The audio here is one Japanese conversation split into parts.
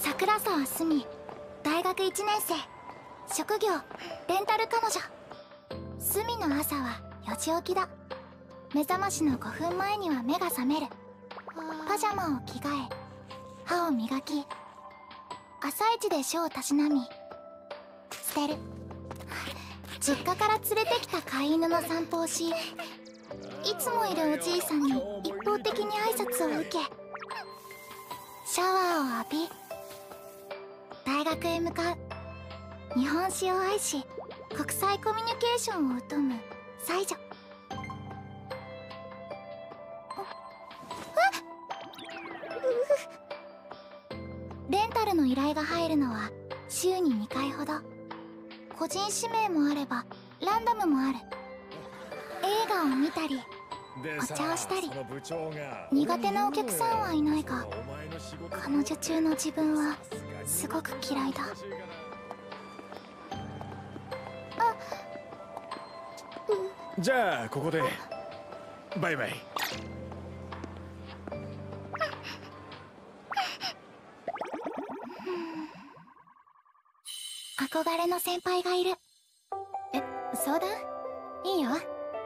桜沢すみ、大学1年生、職業レンタル彼女。すみの朝は4時起きだ。目覚ましの5分前には目が覚める。パジャマを着替え、歯を磨き、朝一で書をたしなみ捨てる。実家から連れてきた飼い犬の散歩をし、いつもいるおじいさんに一方的に挨拶を受け、シャワーを浴び、大学へ向かう。日本史を愛し、国際コミュニケーションを疎む才女。レンタルの依頼が入るのは週に2回ほど。個人指名もあればランダムもある。映画を見たりお茶をしたり。苦手なお客さんはいないが、彼女中の自分はすごく嫌いだ。 じゃあここでバイバイ。 憧れの先輩がいる。相談いいよ。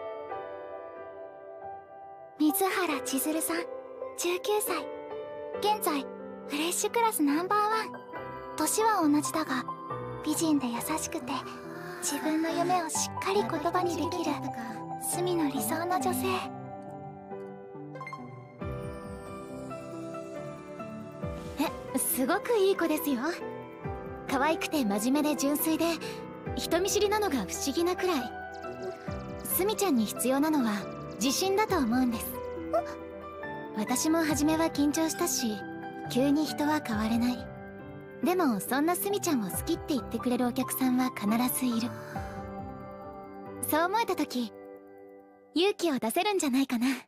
水原千鶴さん、19歳。現在フレッシュクラスナンバーワン。年は同じだが美人で優しくて、自分の夢をしっかり言葉にできるスミの理想の女性。 すごくいい子ですよ。可愛くて真面目で純粋で、人見知りなのが不思議なくらい。スミちゃんに必要なのは自信だと思うんです。私も初めは緊張したし、急に人は変われない。でもそんなスミちゃんを好きって言ってくれるお客さんは必ずいる。そう思えた時、勇気を出せるんじゃないかな。